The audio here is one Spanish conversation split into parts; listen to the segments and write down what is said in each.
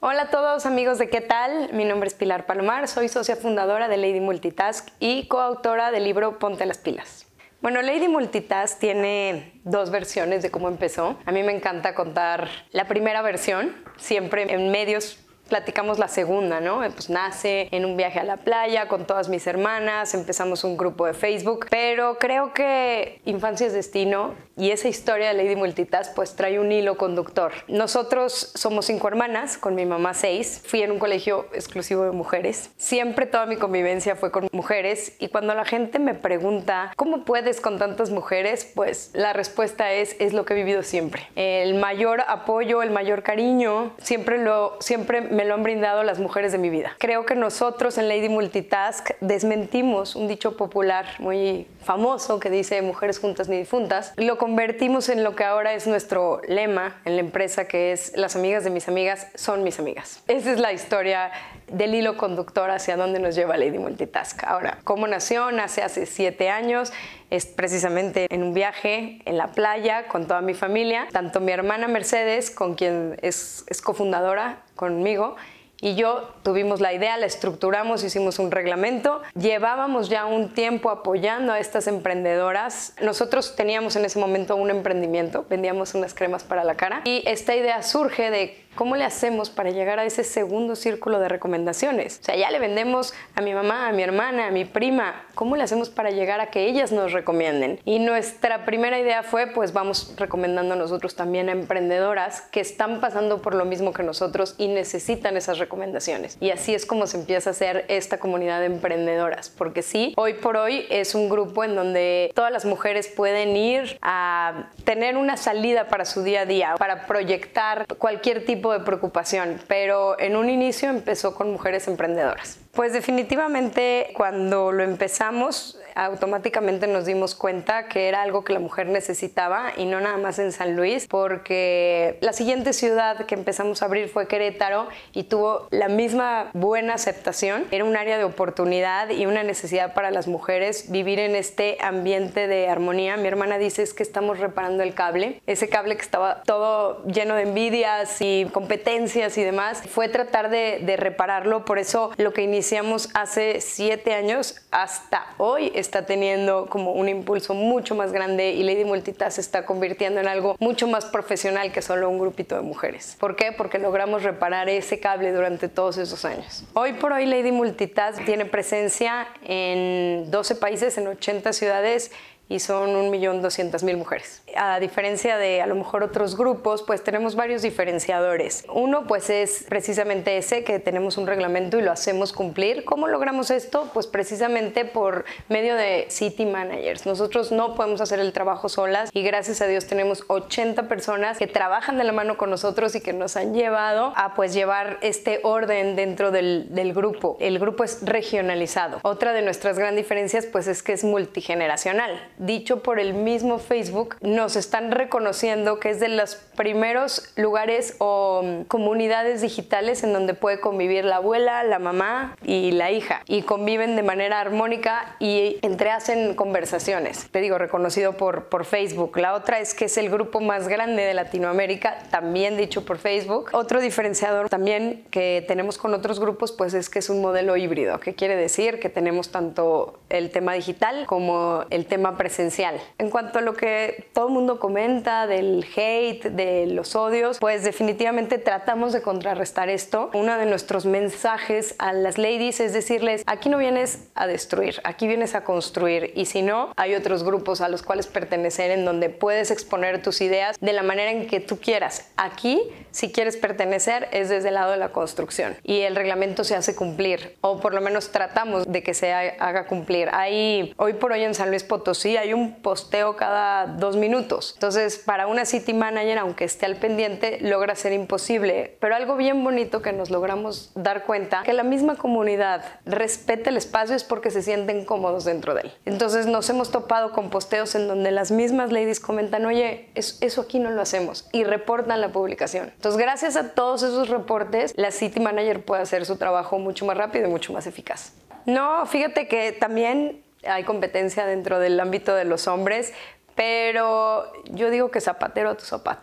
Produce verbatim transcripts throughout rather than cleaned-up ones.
Hola a todos amigos de ¿Qué tal? Mi nombre es Pilar Palomar, soy socia fundadora de Lady Multitask y coautora del libro Ponte las pilas. Bueno, Lady Multitask tiene dos versiones de cómo empezó. A mí me encanta contar la primera versión, siempre en medios platicamos la segunda, ¿no? Pues nace en un viaje a la playa con todas mis hermanas, empezamos un grupo de Facebook, pero creo que Infancia es Destino y esa historia de Lady Multitask pues trae un hilo conductor. Nosotros somos cinco hermanas, con mi mamá seis, fui en un colegio exclusivo de mujeres, siempre toda mi convivencia fue con mujeres y cuando la gente me pregunta ¿cómo puedes con tantas mujeres? Pues la respuesta es, es lo que he vivido siempre. El mayor apoyo, el mayor cariño, siempre lo, siempre me lo han brindado las mujeres de mi vida. Creo que nosotros en Lady Multitask desmentimos un dicho popular muy famoso que dice mujeres juntas ni difuntas. Lo convertimos en lo que ahora es nuestro lema en la empresa, que es las amigas de mis amigas son mis amigas. Esa es la historia del hilo conductor hacia dónde nos lleva Lady Multitask. Ahora, ¿cómo nació? Nace hace siete años. Es precisamente en un viaje en la playa con toda mi familia, tanto mi hermana Mercedes, con quien es, es cofundadora conmigo, y yo tuvimos la idea, la estructuramos, hicimos un reglamento, llevábamos ya un tiempo apoyando a estas emprendedoras. Nosotros teníamos en ese momento un emprendimiento, vendíamos unas cremas para la cara y esta idea surge de ¿cómo le hacemos para llegar a ese segundo círculo de recomendaciones? O sea, ya le vendemos a mi mamá, a mi hermana, a mi prima. ¿Cómo le hacemos para llegar a que ellas nos recomienden? Y nuestra primera idea fue, pues vamos recomendando nosotros también a emprendedoras que están pasando por lo mismo que nosotros y necesitan esas recomendaciones. Y así es como se empieza a hacer esta comunidad de emprendedoras. Porque sí, hoy por hoy es un grupo en donde todas las mujeres pueden ir a tener una salida para su día a día, para proyectar cualquier tipo de preocupación, pero en un inicio empezó con mujeres emprendedoras. Pues definitivamente cuando lo empezamos automáticamente nos dimos cuenta que era algo que la mujer necesitaba y no nada más en San Luis, porque la siguiente ciudad que empezamos a abrir fue Querétaro y tuvo la misma buena aceptación. Era un área de oportunidad y una necesidad para las mujeres vivir en este ambiente de armonía. Mi hermana dice es que estamos reparando el cable, ese cable que estaba todo lleno de envidias y competencias y demás, fue tratar de, de repararlo. Por eso lo que iniciamos hace siete años hasta hoy está teniendo como un impulso mucho más grande y Lady Multitask se está convirtiendo en algo mucho más profesional que solo un grupito de mujeres. ¿Por qué? Porque logramos reparar ese cable durante todos esos años. Hoy por hoy Lady Multitask tiene presencia en doce países, en ochenta ciudades y son un millón doscientas mil mujeres. A diferencia de a lo mejor otros grupos, pues tenemos varios diferenciadores. Uno pues es precisamente ese, que tenemos un reglamento y lo hacemos cumplir. ¿Cómo logramos esto? Pues precisamente por medio de city managers. Nosotros no podemos hacer el trabajo solas y gracias a Dios tenemos ochenta personas que trabajan de la mano con nosotros y que nos han llevado a pues llevar este orden dentro del, del grupo. El grupo es regionalizado. Otra de nuestras grandes diferencias pues es que es multigeneracional. Dicho por el mismo Facebook, nos están reconociendo que es de los primeros lugares o comunidades digitales en donde puede convivir la abuela, la mamá y la hija y conviven de manera armónica y entrehacen conversaciones. Te digo, reconocido por, por Facebook. La otra es que es el grupo más grande de Latinoamérica, también dicho por Facebook. Otro diferenciador también que tenemos con otros grupos pues es que es un modelo híbrido. ¿Qué quiere decir? Que tenemos tanto el tema digital como el tema presencial. Esencial. En cuanto a lo que todo el mundo comenta del hate, de los odios, pues definitivamente tratamos de contrarrestar esto. Uno de nuestros mensajes a las ladies es decirles, aquí no vienes a destruir, aquí vienes a construir y si no, hay otros grupos a los cuales pertenecer en donde puedes exponer tus ideas de la manera en que tú quieras. Aquí, si quieres pertenecer, es desde el lado de la construcción y el reglamento se hace cumplir o por lo menos tratamos de que se haga cumplir. Hay, hoy por hoy en San Luis Potosí hay un posteo cada dos minutos. Entonces, para una city manager, aunque esté al pendiente, logra ser imposible. Pero algo bien bonito que nos logramos dar cuenta, que la misma comunidad respete el espacio es porque se sienten cómodos dentro de él. Entonces, nos hemos topado con posteos en donde las mismas ladies comentan, oye, eso aquí no lo hacemos, y reportan la publicación. Entonces, gracias a todos esos reportes, la city manager puede hacer su trabajo mucho más rápido y mucho más eficaz. No, fíjate que también hay competencia dentro del ámbito de los hombres, pero yo digo que zapatero a tus zapatos.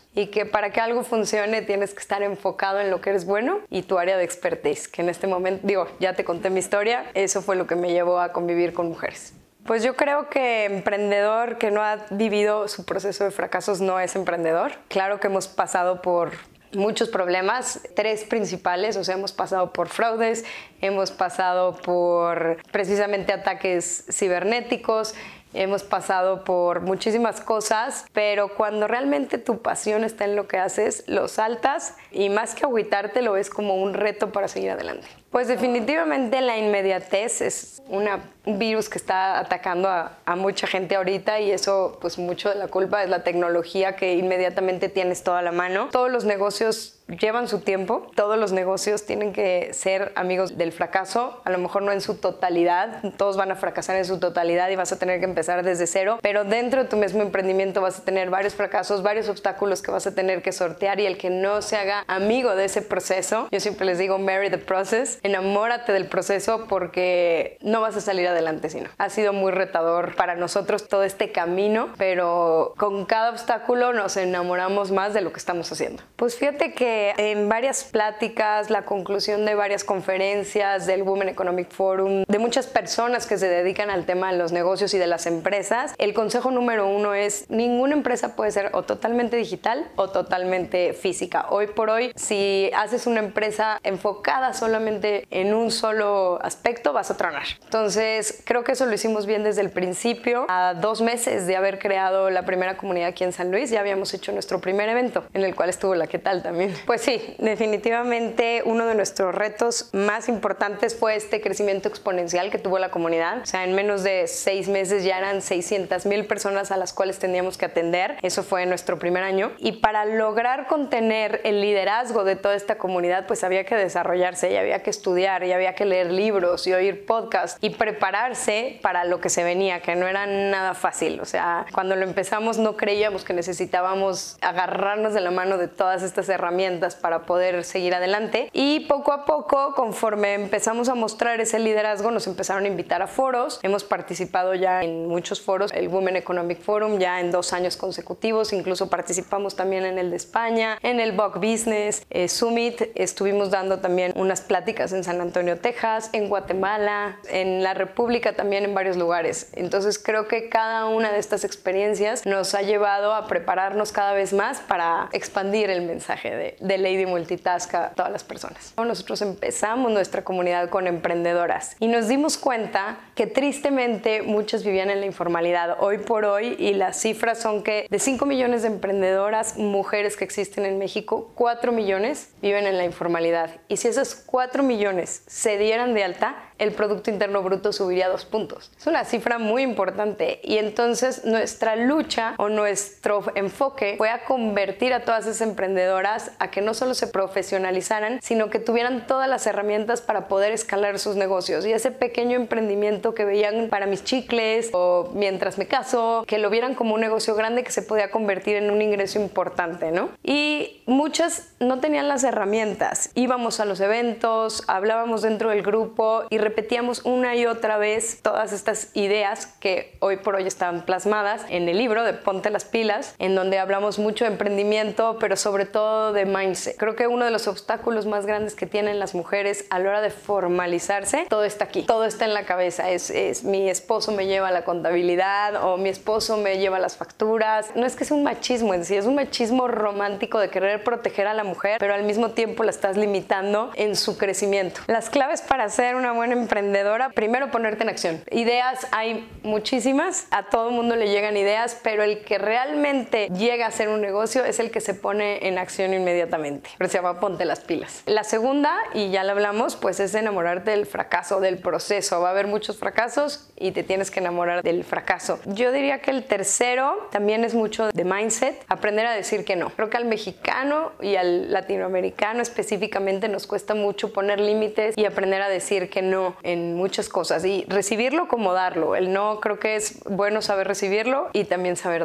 y que para que algo funcione tienes que estar enfocado en lo que eres bueno y tu área de expertise, que en este momento, digo, ya te conté mi historia, eso fue lo que me llevó a convivir con mujeres. Pues yo creo que emprendedor que no ha vivido su proceso de fracasos no es emprendedor. Claro que hemos pasado por muchos problemas, tres principales, o sea, hemos pasado por fraudes, hemos pasado por precisamente ataques cibernéticos, hemos pasado por muchísimas cosas, pero cuando realmente tu pasión está en lo que haces, lo saltas y más que agüitarte lo ves como un reto para seguir adelante. Pues definitivamente la inmediatez es una, un virus que está atacando a, a mucha gente ahorita y eso, pues mucho de la culpa es la tecnología que inmediatamente tienes toda la mano. Todos los negocios llevan su tiempo, todos los negocios tienen que ser amigos del fracaso, a lo mejor no en su totalidad, todos van a fracasar en su totalidad y vas a tener que empezar desde cero, pero dentro de tu mismo emprendimiento vas a tener varios fracasos, varios obstáculos que vas a tener que sortear y el que no se haga amigo de ese proceso, yo siempre les digo marry the process, enamórate del proceso porque no vas a salir adelante si no. Ha sido muy retador para nosotros todo este camino, pero con cada obstáculo nos enamoramos más de lo que estamos haciendo. Pues fíjate que en varias pláticas, la conclusión de varias conferencias del Women Economic Forum, de muchas personas que se dedican al tema de los negocios y de las empresas, el consejo número uno es ninguna empresa puede ser o totalmente digital o totalmente física. Hoy por hoy, si haces una empresa enfocada solamente en un solo aspecto, vas a tronar. Entonces, creo que eso lo hicimos bien desde el principio. A dos meses de haber creado la primera comunidad aquí en San Luis, ya habíamos hecho nuestro primer evento, en el cual estuvo la ¿Qué tal? También. Pues sí, definitivamente uno de nuestros retos más importantes fue este crecimiento exponencial que tuvo la comunidad. O sea, en menos de seis meses ya eran seiscientas mil personas a las cuales teníamos que atender. Eso fue nuestro primer año. Y para lograr contener el liderazgo de toda esta comunidad, pues había que desarrollarse y había que estudiar y había que leer libros y oír podcasts y prepararse para lo que se venía, que no era nada fácil. O sea, cuando lo empezamos no creíamos que necesitábamos agarrarnos de la mano de todas estas herramientas para poder seguir adelante y poco a poco, conforme empezamos a mostrar ese liderazgo, nos empezaron a invitar a foros. Hemos participado ya en muchos foros, el Women Economic Forum ya en dos años consecutivos, incluso participamos también en el de España, en el Buck Business eh, Summit, estuvimos dando también unas pláticas en San Antonio, Texas, en Guatemala, en la República también en varios lugares. Entonces creo que cada una de estas experiencias nos ha llevado a prepararnos cada vez más para expandir el mensaje de, de Lady Multitask a todas las personas. Nosotros empezamos nuestra comunidad con emprendedoras y nos dimos cuenta que tristemente muchas vivían en la informalidad hoy por hoy y las cifras son que de cinco millones de emprendedoras mujeres que existen en México, cuatro millones viven en la informalidad y si esos cuatro millones se dieran de alta, el Producto Interno Bruto subiría dos puntos. Es una cifra muy importante y entonces nuestra lucha o nuestro enfoque fue a convertir a todas esas emprendedoras a que no solo se profesionalizaran, sino que tuvieran todas las herramientas para poder escalar sus negocios y ese pequeño emprendimiento que veían para mis chicles o mientras me caso, que lo vieran como un negocio grande que se podía convertir en un ingreso importante, ¿no? Y muchas no tenían las herramientas. Íbamos a los eventos, hablábamos dentro del grupo y repetíamos una y otra vez todas estas ideas que hoy por hoy están plasmadas en el libro de Ponte las Pilas, en donde hablamos mucho de emprendimiento, pero sobre todo de mindset. Creo que uno de los obstáculos más grandes que tienen las mujeres a la hora de formalizarse, todo está aquí, todo está en la cabeza. Es, es mi esposo me lleva la contabilidad o mi esposo me lleva las facturas. No es que sea un machismo en sí, es un machismo romántico de querer proteger a la mujer, pero al mismo tiempo la estás limitando en su crecimiento. Las claves para ser una buena emprendedora, primero ponerte en acción. Ideas hay muchísimas, a todo mundo le llegan ideas, pero el que realmente llega a ser un negocio es el que se pone en acción inmediatamente. Pero se llama Ponte las Pilas. La segunda, y ya lo hablamos, pues es enamorarte del fracaso, del proceso. Va a haber muchos fracasos y te tienes que enamorar del fracaso. Yo diría que el tercero también es mucho de mindset, aprender a decir que no. Creo que al mexicano y al latinoamericano específicamente nos cuesta mucho poner límites y aprender a decir que no en muchas cosas y recibirlo como darlo. El no creo que es bueno saber recibirlo y también saber darlo.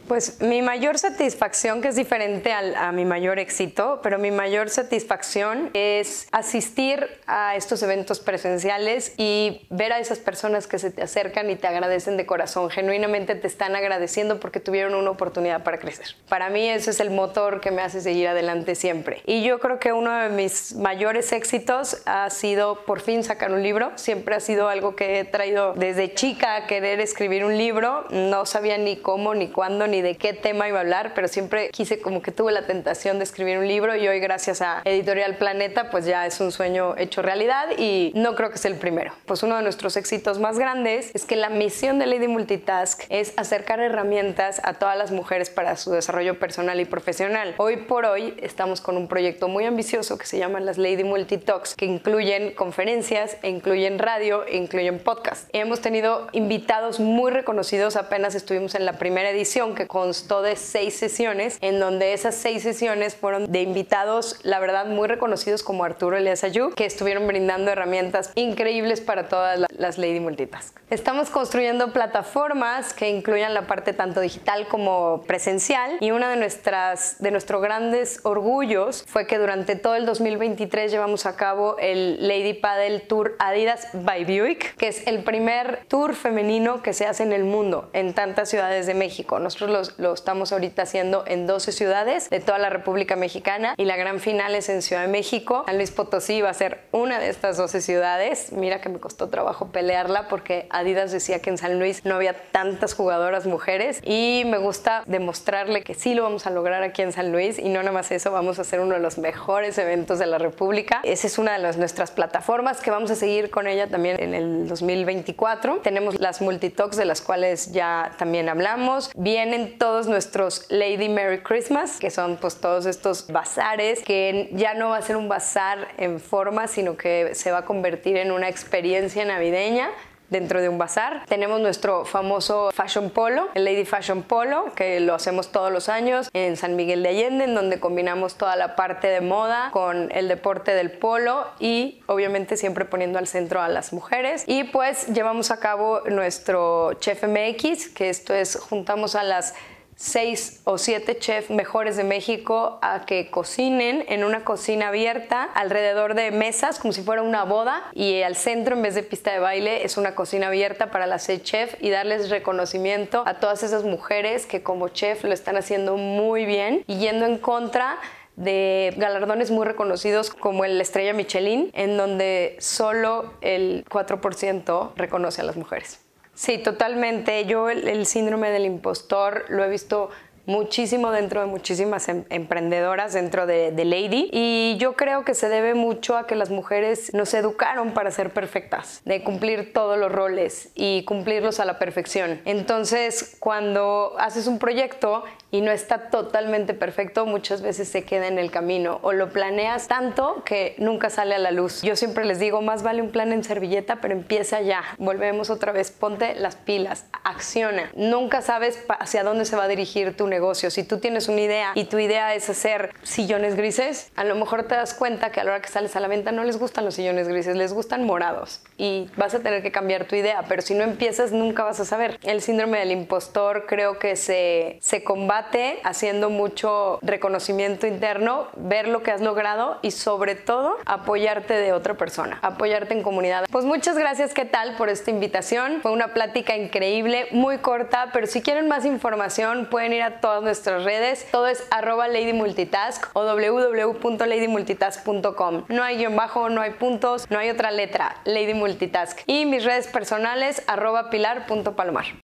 Pues mi mayor satisfacción, que es diferente al, a mi mayor éxito, pero mi mayor satisfacción es asistir a estos eventos presenciales y ver a esas personas que se te acercan y te agradecen de corazón. Genuinamente te están agradeciendo porque tuvieron una oportunidad para crecer. Para mí ese es el motor que me hace seguir adelante siempre. Y yo creo que uno de mis mayores éxitos ha sido por fin sacar un libro. Siempre ha sido algo que he traído desde chica a querer escribir un libro. No sabía ni cómo, ni cuándo, ni de qué tema iba a hablar, pero siempre quise, como que tuve la tentación de escribir un libro, y hoy gracias a Editorial Planeta pues ya es un sueño hecho realidad, y no creo que sea el primero. Pues uno de nuestros éxitos más grandes es que la misión de Lady Multitask es acercar herramientas a todas las mujeres para su desarrollo personal y profesional. Hoy por hoy estamos con un proyecto muy ambicioso que se llama las Lady Multitalks, que incluyen conferencias, e incluyen radio, e incluyen podcast. Y hemos tenido invitados muy reconocidos. Apenas estuvimos en la primera edición, que constó de seis sesiones, en donde esas seis sesiones fueron de invitados, la verdad, muy reconocidos, como Arturo Elías Ayub, que estuvieron brindando herramientas increíbles para todas las Lady Multitask. Estamos construyendo plataformas que incluyan la parte tanto digital como presencial, y una de nuestras de nuestros grandes orgullos fue que durante todo el dos mil veintitrés llevamos a cabo el Lady Paddle Tour Adidas by Buick, que es el primer tour femenino que se hace en el mundo, en tantas ciudades de México. Nosotros los, lo estamos ahorita haciendo en doce ciudades de toda la República Mexicana, y la gran final es en Ciudad de México. San Luis Potosí va a ser una de estas doce ciudades. Mira que me costó trabajo pelearla, porque Adidas decía que en San Luis no había tantas jugadoras mujeres, y me gusta demostrarle que sí lo vamos a lograr aquí en San Luis. Y no nada más eso, vamos a hacer uno de los mejores eventos de la República. Esa es una de las, nuestras plataformas, que vamos a seguir con ella también en el dos mil veinticuatro. Tenemos las Multitalks, de las cuales ya también hablamos. Vienen todos nuestros Lady Merry Christmas, que son pues todos estos bazares, que ya no va a ser un bazar en forma, sino que se va a convertir en una experiencia navideña dentro de un bazar. Tenemos nuestro famoso Fashion Polo, el Lady Fashion Polo, que lo hacemos todos los años en San Miguel de Allende, en donde combinamos toda la parte de moda con el deporte del polo, y obviamente siempre poniendo al centro a las mujeres. Y pues llevamos a cabo nuestro Chef M X, que esto es, juntamos a las seis o siete chefs mejores de México a que cocinen en una cocina abierta alrededor de mesas, como si fuera una boda, y al centro, en vez de pista de baile, es una cocina abierta para las seis chefs, y darles reconocimiento a todas esas mujeres que como chef lo están haciendo muy bien, y yendo en contra de galardones muy reconocidos como el Estrella Michelin, en donde solo el cuatro por ciento reconoce a las mujeres. Sí, totalmente. Yo el, el síndrome del impostor lo he visto muchísimo dentro de muchísimas em emprendedoras dentro de, de Lady, y yo creo que se debe mucho a que las mujeres nos educaron para ser perfectas, de cumplir todos los roles y cumplirlos a la perfección. Entonces, cuando haces un proyecto y no está totalmente perfecto, muchas veces se queda en el camino, o lo planeas tanto que nunca sale a la luz. Yo siempre les digo, más vale un plan en servilleta, pero empieza ya. Volvemos otra vez, ponte las pilas, acciona. Nunca sabes hacia dónde se va a dirigir tu negocio. Si tú tienes una idea y tu idea es hacer sillones grises, a lo mejor te das cuenta que a la hora que sales a la venta no les gustan los sillones grises, les gustan morados, y vas a tener que cambiar tu idea, pero si no empiezas nunca vas a saber. El síndrome del impostor creo que se, se combate haciendo mucho reconocimiento interno, ver lo que has logrado, y sobre todo apoyarte de otra persona, apoyarte en comunidad. Pues muchas gracias, ¿qué tal?, por esta invitación. Fue una plática increíble, muy corta, pero si quieren más información pueden ir a todas nuestras redes. Todo es arroba Lady Multitask o w w w punto lady multitask punto com. No hay guión bajo, no hay puntos, no hay otra letra. Lady Multitask. Y mis redes personales, arroba pilar punto palomar.